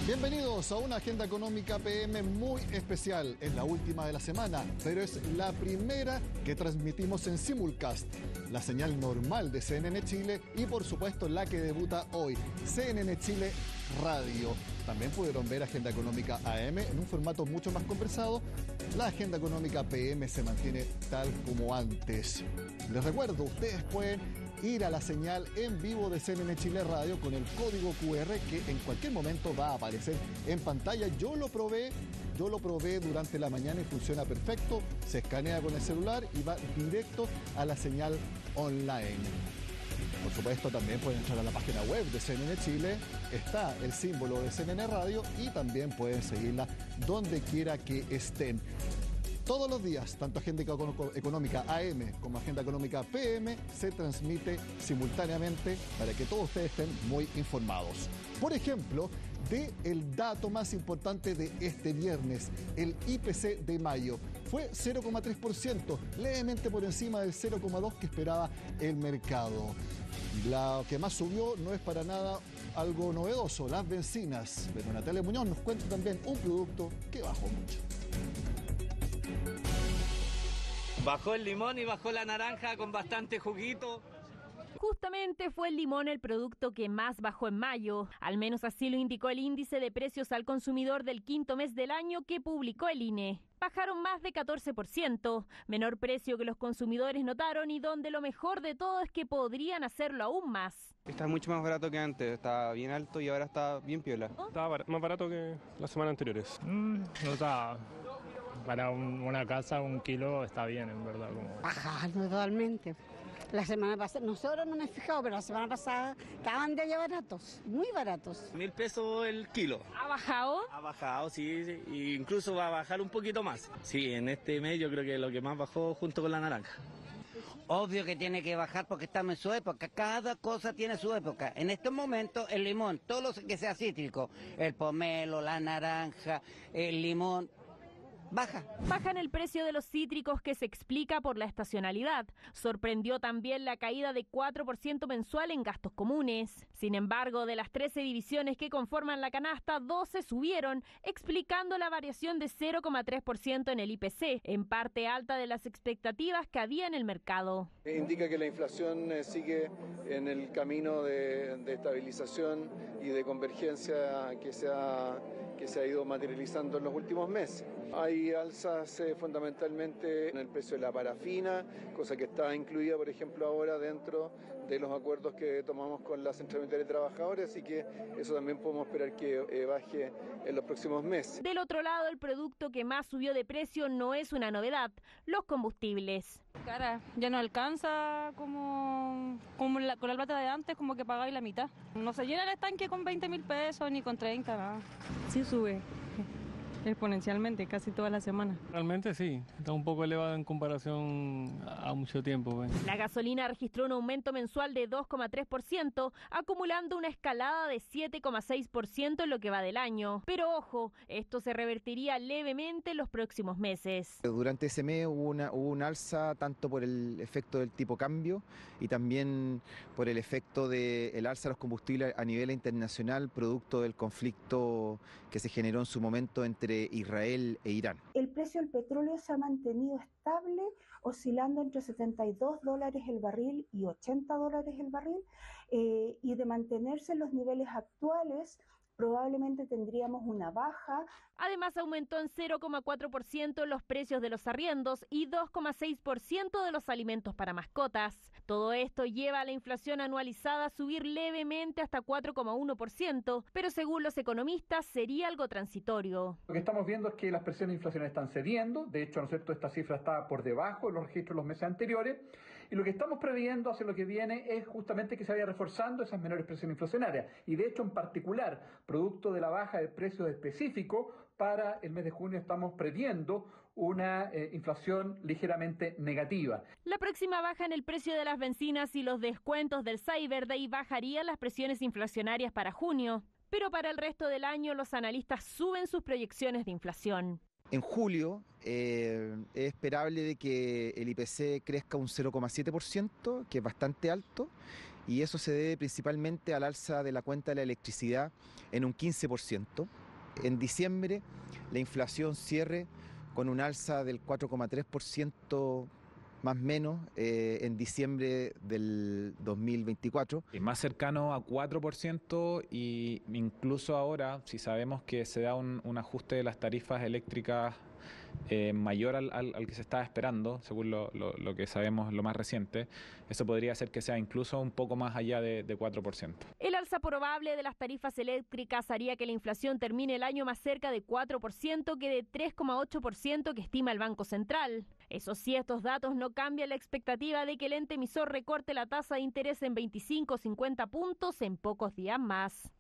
Bienvenidos a una agenda económica PM muy especial. Es la última de la semana, pero es la primera que transmitimos en simulcast, la señal normal de CNN Chile y por supuesto la que debuta hoy, CNN Chile Radio. También pudieron ver Agenda Económica AM en un formato mucho más conversado. La Agenda Económica PM se mantiene tal como antes. Les recuerdo, ustedes pueden ir a la señal en vivo de CNN Chile Radio con el código QR que en cualquier momento va a aparecer en pantalla. Yo lo probé durante la mañana y funciona perfecto. Se escanea con el celular y va directo a la señal online. Por supuesto, también pueden entrar a la página web de CNN Chile. Está el símbolo de CNN Radio y también pueden seguirla donde quiera que estén. Todos los días, tanto Agenda Económica AM como Agenda Económica PM se transmite simultáneamente para que todos ustedes estén muy informados. Por ejemplo, el dato más importante de este viernes, el IPC de mayo, fue 0,3%, levemente por encima del 0,2% que esperaba el mercado. Lo que más subió no es para nada algo novedoso, las bencinas. Pero Natalia Muñoz nos cuenta también un producto que bajó mucho. Bajó el limón y bajó la naranja con bastante juguito. Justamente fue el limón el producto que más bajó en mayo. Al menos así lo indicó el índice de precios al consumidor del quinto mes del año que publicó el INE. Bajaron más de 14%, menor precio que los consumidores notaron y donde lo mejor de todo es que podrían hacerlo aún más. Está mucho más barato que antes, está bien alto y ahora está bien piola. Estaba más barato que las semanas anteriores. No está... Para una casa, 1 kilo está bien, en verdad. Bajando totalmente. La semana pasada, nosotros no me he fijado, pero la semana pasada estaban de allá baratos, muy baratos. 1.000 pesos el kilo. ¿Ha bajado? Ha bajado, sí, y incluso va a bajar un poquito más. Sí, en este mes yo creo que lo que más bajó junto con la naranja. Obvio que tiene que bajar porque estamos en su época, cada cosa tiene su época. En estos momentos el limón, todo lo que sea cítrico, el pomelo, la naranja, el limón, Bajan el precio de los cítricos que se explica por la estacionalidad. Sorprendió también la caída de 4% mensual en gastos comunes. Sin embargo, de las 13 divisiones que conforman la canasta, 12 subieron, explicando la variación de 0,3% en el IPC, en parte alta de las expectativas que había en el mercado. Indica que la inflación sigue en el camino de estabilización y de convergencia que se ha ido materializando en los últimos meses. Hay alzas fundamentalmente en el precio de la parafina, cosa que está incluida, por ejemplo, ahora dentro de los acuerdos que tomamos con la Central Unitaria de Trabajadores, así que eso también podemos esperar que baje en los próximos meses. Del otro lado, el producto que más subió de precio no es una novedad, los combustibles. Cara, ya no alcanza como con la plata de antes, como que pagáis la mitad. No se llena el estanque con 20.000 pesos ni con 30, nada. Sí sube exponencialmente casi toda la semana. Realmente sí, está un poco elevado en comparación a mucho tiempo. La gasolina registró un aumento mensual de 2,3%, acumulando una escalada de 7,6% en lo que va del año. Pero ojo, esto se revertiría levemente en los próximos meses. Durante ese mes hubo un alza tanto por el efecto del tipo cambio y también por el efecto del alza de los combustibles a nivel internacional, producto del conflicto que se generó en su momento entre Israel e Irán. El precio del petróleo se ha mantenido estable, oscilando entre $72 el barril y $80 el barril, y de mantenerse en los niveles actuales, probablemente tendríamos una baja. Además, aumentó en 0,4% los precios de los arriendos y 2,6% de los alimentos para mascotas. Todo esto lleva a la inflación anualizada a subir levemente hasta 4,1%, pero según los economistas sería algo transitorio. Lo que estamos viendo es que las presiones inflacionarias están cediendo, de hecho, ¿no es cierto?, esta cifra está por debajo de los registros de los meses anteriores, y lo que estamos previendo hacia lo que viene es justamente que se vaya reforzando esas menores presiones inflacionarias, y de hecho, en particular, producto de la baja del precio específico, para el mes de junio estamos previendo una inflación ligeramente negativa. La próxima baja en el precio de las bencinas y los descuentos del Cyber Day bajarían las presiones inflacionarias para junio. Pero para el resto del año los analistas suben sus proyecciones de inflación. En julio es esperable de que el IPC crezca un 0,7%, que es bastante alto, y eso se debe principalmente al alza de la cuenta de la electricidad en un 15%. En diciembre la inflación cierre con un alza del 4,3% más o menos en diciembre del 2024. Es más cercano a 4% y incluso ahora, si sabemos que se da un ajuste de las tarifas eléctricas mayor al que se estaba esperando, según lo que sabemos lo más reciente, eso podría hacer que sea incluso un poco más allá de 4%. El alza probable de las tarifas eléctricas haría que la inflación termine el año más cerca de 4% que de 3,8% que estima el Banco Central. Eso sí, estos datos no cambian la expectativa de que el ente emisor recorte la tasa de interés en 25 o 50 puntos en pocos días más.